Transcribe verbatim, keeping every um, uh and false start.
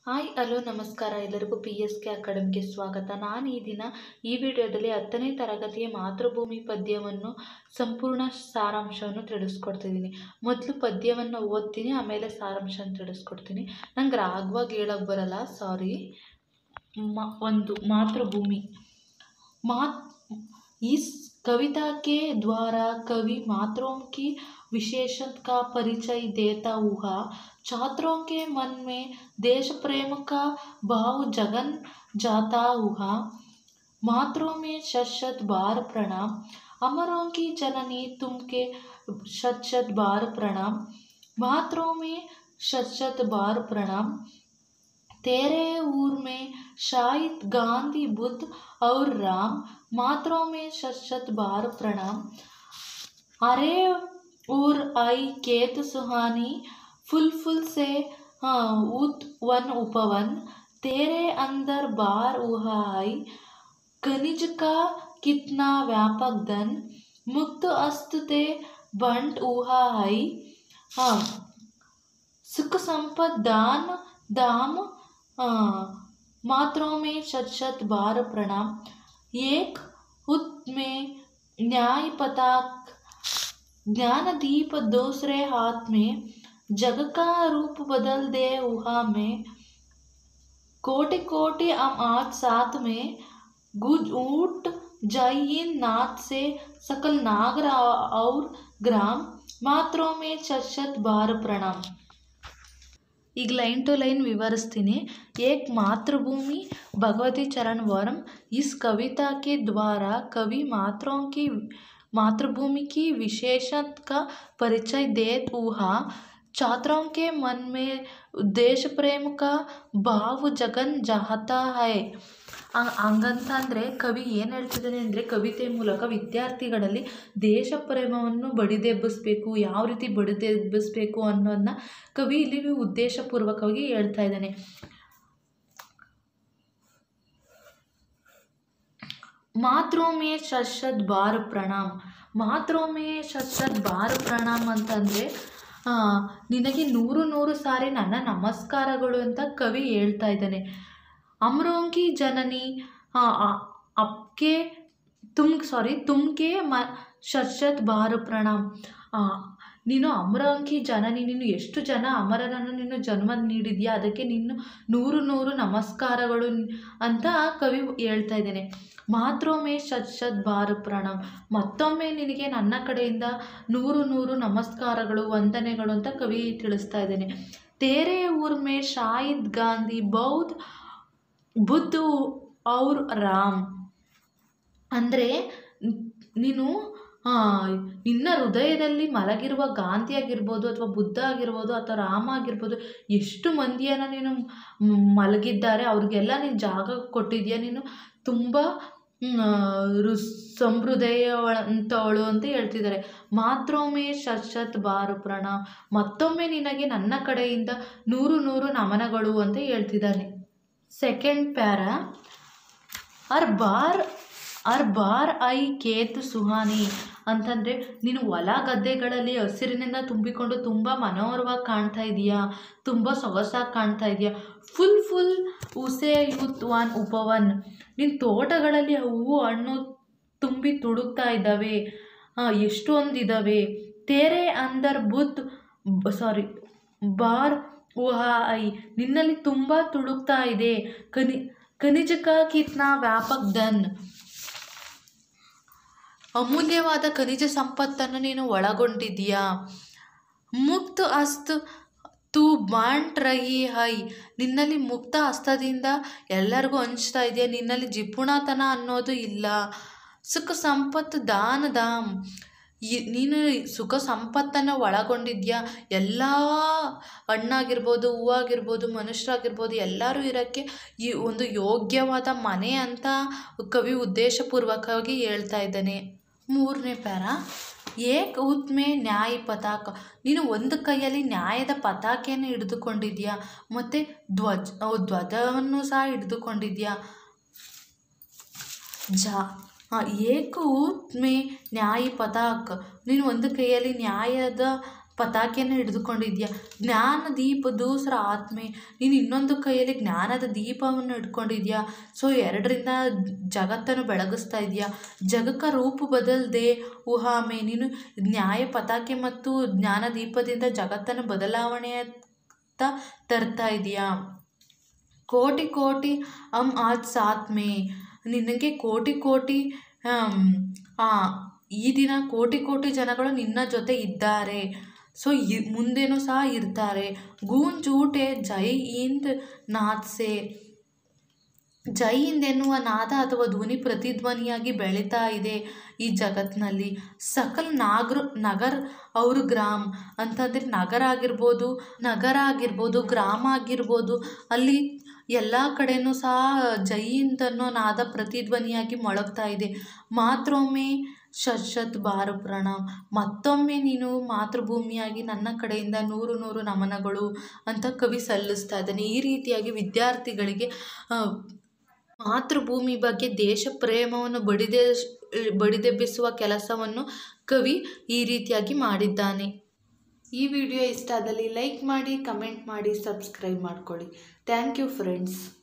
Hi hello ನಮಸ್ಕಾರ ಎಲ್ಲರಿಗೂ P S K ಅಕಾಡೆಮಿಗೆ ಸ್ವಾಗತ. ನಾನು ಈ ದಿನ ಈ ವಿಡಿಯೋದಲ್ಲಿ ಹತ್ತನೇ ತರಗತಿಯ ಮಾತೃಭೂಮಿ ಪದ್ಯವನ್ನು ಸಂಪೂರ್ಣ ಸಾರಾಂಶವನ್ನು ತಿಳಿಸ್ಕೊಡ್ತಿದ್ದೀನಿ. ಮೊದಲು ಪದ್ಯವನ್ನು ಓದ್ತೀನಿ, ಆಮೇಲೆ ಸಾರಾಂಶವನ್ನು ತಿಳಿಸ್ಕೊಡ್ತೀನಿ. ನಂಗೆ ರಾಗವಾಗಿ ಹೇಳೋಕ್ಕೆ ಬರಲ್ಲ, ಸಾರಿ. ಮ ಒಂದು ಮಾತೃಭೂಮಿ मात इस कविता के द्वारा कवि मातरों की विशेषता का परिचय देता हुआ छात्रों के मन में देश प्रेम का भाव जगन जाता हुआ मातरों में शत शत बार प्रणाम, अमरों की जननी तुमके शत शत बार प्रणाम, मातरों में शत शत बार प्रणाम, तेरे ऊर में शाहिद गांधी बुद्ध और राम, मातरों में शत शत बार प्रणाम, अरे ऊर आई केत सुहानी फुल फुल से उत वन उपवन, तेरे अंदर बार उहा आई खनिज का कितना व्यापक धन, मुक्त अस्त ते बंट उहा आई सुख संपद दान दाम, मातरों में शत शत बार प्रणाम, एक हुत में न्याय पताक ज्ञान दीप दूसरे हाथ में, जग का रूप बदल दे उहा में, कोटि कोटि हम आज साथ में, गुज ऊट जय हिंद नाथ से सकल नागर और ग्राम, मातरों में शत शत बार प्रणाम. ಈಗ ಲೈನ್ ಟು ಲೈನ್ ವಿವರಿಸ್ತೀನಿ. ಏಕ್ ಮಾತೃಭೂಮಿ भगवती चरण वर्म इस कविता के द्वारा कवि मातरों की मातृभूमि की विशेषता का परिचय देता हुआ छात्रों के मन में देश प्रेम का भाव जगन जाता है. ಹಂಗಂತಂದರೆ ಕವಿ ಏನು ಹೇಳ್ತಿದ್ದಾನೆ ಅಂದರೆ, ಕವಿತೆ ಮೂಲಕ ವಿದ್ಯಾರ್ಥಿಗಳಲ್ಲಿ ದೇಶ ಪ್ರೇಮವನ್ನು ಬಡಿದೆಬ್ಬಿಸ್ಬೇಕು, ಯಾವ ರೀತಿ ಬಡಿದೆಬ್ಬಿಸ್ಬೇಕು ಅನ್ನೋದನ್ನ ಕವಿ ಇಲ್ಲಿ ಉದ್ದೇಶಪೂರ್ವಕವಾಗಿ ಹೇಳ್ತಾ ಇದ್ದಾನೆ. ಮಾತೃಂ ಮೇ ಶತ್ ಶತ್ ಬಾರ್ ಪ್ರಣಾಮ್, ಮಾತೃಂ ಮೇ ಶತ್ ಶತ್ ಬಾರ್ ಪ್ರಣಾಮ್ ಅಂತಂದರೆ ನಿನಗೆ ನೂರು ನೂರು ಸಾರಿ ನನ್ನ ನಮಸ್ಕಾರಗಳು ಅಂತ ಕವಿ ಹೇಳ್ತಾ ಇದ್ದಾನೆ. अमरों की जननी आपके तुम सॉरी तुमके म शत शत बार प्रणाम, ನೀನು ಅಮರಂಕಿ ಜನನಿ, ನೀನು ಎಷ್ಟು ಜನ ಅಮರರನ್ನು ನೀನು ಜನ್ಮ ನೀಡಿದ್ಯಾ, ಅದಕ್ಕೆ ನೀನು ನೂರು ನೂರು ನಮಸ್ಕಾರಗಳು ಅಂತ ಕವಿ ಹೇಳ್ತಾ ಇದ್ದೇನೆ. ಮಾತೃಮೇ ಶತ್ ಶತ್ ಬಾರ್ ಪ್ರಣಾಮ್, ಮತ್ತೊಮ್ಮೆ ನಿನಗೆ ನನ್ನ ಕಡೆಯಿಂದ ನೂರು ನೂರು ನಮಸ್ಕಾರಗಳು, ವಂದನೆಗಳು ಅಂತ ಕವಿ ತಿಳಿಸ್ತಾ ಇದ್ದೇನೆ. ತೇರೆ ಊರ್ ಮೇ ಶಾಹಿದ್ ಗಾಂಧಿ ಬೌದ್ಧ ಬುದ್ಧ ಅವ್ರ ರಾಮ್, ಅಂದರೆ ನೀನು ನಿನ್ನ ಹೃದಯದಲ್ಲಿ ಮಲಗಿರುವ ಗಾಂಧಿ ಆಗಿರ್ಬೋದು, ಅಥವಾ ಬುದ್ಧ ಆಗಿರ್ಬೋದು, ಅಥವಾ ರಾಮ ಆಗಿರ್ಬೋದು, ಎಷ್ಟು ಮಂದಿಯನ್ನು ನೀನು ಮಲಗಿದ್ದಾರೆ, ಅವ್ರಿಗೆಲ್ಲ ನೀನು ಜಾಗ ಕೊಟ್ಟಿದ್ಯಾ, ನೀನು ತುಂಬ ಸಮೃದಯವಂತವಳು ಅಂತ ಹೇಳ್ತಿದ್ದಾರೆ. ಮಾತೃಮೇ ಶತ್ ಶತ್ ಬಾರ್ ಪ್ರಣಾಮ್, ಮತ್ತೊಮ್ಮೆ ನಿನಗೆ ನನ್ನ ಕಡೆಯಿಂದ ನೂರು ನೂರು ನಮನಗಳು ಅಂತ ಹೇಳ್ತಿದ್ದಾನೆ. ಸೆಕೆಂಡ್ ಪ್ಯಾರಾ, ಅರ್ ಬಾರ್ ಅರ್ ಬಾರ್ ಐ ಕೇತ್ ಸುಹಾನಿ ಅಂತಂದರೆ, ನೀನು ಹೊಲ ಗದ್ದೆಗಳಲ್ಲಿ ಹಸಿರಿನಿಂದ ತುಂಬಿಕೊಂಡು ತುಂಬ ಮನೋಹರವಾಗಿ ಕಾಣ್ತಾ ಇದೆಯಾ, ತುಂಬ ಸೊಗಸಾಗಿ ಕಾಣ್ತಾ ಇದೆಯಾ. ಫುಲ್ ಫುಲ್ ಉಸೆ ಯುತ್ ವಾನ್ ಉಪವನ್, ನಿನ್ನ ತೋಟಗಳಲ್ಲಿ ಹೂವು ಹಣ್ಣು ತುಂಬಿ ತುಡುಕ್ತಾ ಇದ್ದಾವೆ, ಎಷ್ಟೊಂದಿದ್ದಾವೆ. ತೇರೆ ಅಂದರ್ ಬುದ್ಧ ಸಾರಿ ಬಾರ್ ಉಹಾ ಐ, ನಿನ್ನಲ್ಲಿ ತುಂಬ ತುಳುಕ್ತಾ ಇದೆ. ಖನಿ ಖನಿಜ ಕಾ ಕಿತ್ನಾ ವ್ಯಾಪಕ್ ಧನ್, ಅಮೂಲ್ಯವಾದ ಖನಿಜ ಸಂಪತ್ತನ್ನು ನೀನು ಒಳಗೊಂಡಿದ್ದೀಯಾ. ಮುಕ್ತ ಹಸ್ತ್ ತು ಬಾಂಟ್ ರಹಿ ಹೈ, ನಿನ್ನಲ್ಲಿ ಮುಕ್ತ ಹಸ್ತದಿಂದ ಎಲ್ಲರಿಗೂ ಹಂಚ್ತಾ ಇದೆಯಾ, ನಿನ್ನಲ್ಲಿ ಜಿಪುಣತನ ಅನ್ನೋದು ಇಲ್ಲ. ಸುಖ ಸಂಪತ್ತು ದಾನ ದಾಮ್, ನೀನು ಸುಖ ಸಂಪತ್ತನ್ನು ಒಳಗೊಂಡಿದ್ಯಾ. ಎಲ್ಲ ಹಣ್ಣಾಗಿರ್ಬೋದು, ಹೂವಾಗಿರ್ಬೋದು, ಮನುಷ್ಯರಾಗಿರ್ಬೋದು, ಎಲ್ಲರೂ ಇರೋಕ್ಕೆ ಈ ಒಂದು ಯೋಗ್ಯವಾದ ಮನೆ ಅಂತ ಕವಿ ಉದ್ದೇಶಪೂರ್ವಕವಾಗಿ ಹೇಳ್ತಾ ಇದ್ದಾನೆ. ಮೂರನೇ ಪ್ಯಾರ, ಏಕ್ ಹುತ್ ಮೇ ನ್ಯಾಯ ಪತಾಕ, ನೀನು ಒಂದು ಕೈಯಲ್ಲಿ ನ್ಯಾಯದ ಪತಾಕೆಯನ್ನು ಹಿಡಿದುಕೊಂಡಿದ್ಯಾ, ಮತ್ತು ಧ್ವಜ ಧ್ವಜವನ್ನು ಸಹ ಹಿಡಿದುಕೊಂಡಿದ್ಯಾ. ಜಾ ಏಕ ಹುತ್ ಮೇ ನ್ಯಾಯ ಪತಾಕ್, ನೀನು ಒಂದು ಕೈಯಲ್ಲಿ ನ್ಯಾಯದ ಪತಾಕೆಯನ್ನು ಹಿಡಿದುಕೊಂಡಿದ್ಯಾ. ಜ್ಞಾನ ದೀಪ ದೂಸರ ಆತ್ಮೆ, ನೀನು ಇನ್ನೊಂದು ಕೈಯಲ್ಲಿ ಜ್ಞಾನದ ದೀಪವನ್ನು ಇಟ್ಕೊಂಡಿದ್ಯಾ. ಸೊ ಎರಡರಿಂದ ಜಗತ್ತನ್ನು ಬೆಳಗಿಸ್ತಾ ಇದೆಯಾ. ಜಗಕ್ಕ ರೂಪ ಬದಲ್ದೆ ಊಹಾಮೆ, ನೀನು ನ್ಯಾಯ ಪತಾಕೆ ಮತ್ತು ಜ್ಞಾನ ದೀಪದಿಂದ ಜಗತ್ತನ್ನು ಬದಲಾವಣೆಯತ್ತ ತರ್ತಾ ಇದೆಯಾ. ಕೋಟಿ ಕೋಟಿ ಅಮ್ ಆಜ್ ಸಾತ್ ಮೇ, ನಿನಗೆ ಕೋಟಿ ಕೋಟಿ ಈ ದಿನ ಕೋಟಿ ಕೋಟಿ ಜನಗಳು ನಿನ್ನ ಜೊತೆ ಇದ್ದಾರೆ. ಸೊ ಇ ಮುಂದೇನೂ ಸಹ ಇರ್ತಾರೆ. ಗೂಂಜ್ ಊಟೆ ಜೈ ಹಿಂದ್ ನಾದ್ಸೆ, ಜೈ ಹಿಂದ್ ಎನ್ನುವ ನಾದ ಅಥವಾ ಧ್ವನಿ ಪ್ರತಿಧ್ವನಿಯಾಗಿ ಬೆಳೀತಾ ಇದೆ ಈ ಜಗತ್ತಿನಲ್ಲಿ. ಸಕಲ್ ನಾಗರ ನಗರ್ ಅವರು ಗ್ರಾಮ್ ಅಂತಂದರೆ ನಗರ ಆಗಿರ್ಬೋದು ನಗರ ಆಗಿರ್ಬೋದು ಗ್ರಾಮ ಆಗಿರ್ಬೋದು, ಅಲ್ಲಿ ಎಲ್ಲ ಕಡೆಯೂ ಸಹ ಜೈ ಹಿಂದ್ ಅನ್ನೋ ನಾದ ಪ್ರತಿಧ್ವನಿಯಾಗಿ ಮೊಳಗ್ತಾ ಇದೆ. ಮಾತೃಭೂಮಿ ಶತ್ ಶತ್ ಬಾರ ಪ್ರಣಾಮ್, ಮತ್ತೊಮ್ಮೆ ನೀನು ಮಾತೃಭೂಮಿಯಾಗಿ ನನ್ನ ಕಡೆಯಿಂದ ನೂರು ನೂರು ನಮನಗಳು ಅಂತ ಕವಿ ಸಲ್ಲಿಸ್ತಾ ಇದ್ದಾನೆ. ಈ ರೀತಿಯಾಗಿ ವಿದ್ಯಾರ್ಥಿಗಳಿಗೆ ಮಾತೃಭೂಮಿ ಬಗ್ಗೆ ದೇಶ ಪ್ರೇಮವನ್ನು ಬಡಿದೆ ಬಡಿದೆಬ್ಬಿಸುವ ಕೆಲಸವನ್ನು ಕವಿ ಈ ರೀತಿಯಾಗಿ ಮಾಡಿದ್ದಾನೆ. ಈ ವಿಡಿಯೋ ಇಷ್ಟ ಆದಲ್ಲಿ ಲೈಕ್ ಮಾಡಿ, ಕಮೆಂಟ್ ಮಾಡಿ, ಸಬ್ಸ್ಕ್ರೈಬ್ ಮಾಡ್ಕೊಳ್ಳಿ. Thank you friends.